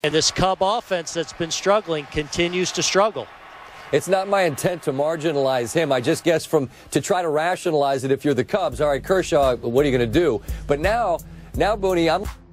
And this Cub offense that's been struggling continues to struggle. It's not my intent to marginalize him. I just guess to try to rationalize it if you're the Cubs. All right, Kershaw, what are you going to do? But now, Booney, I'm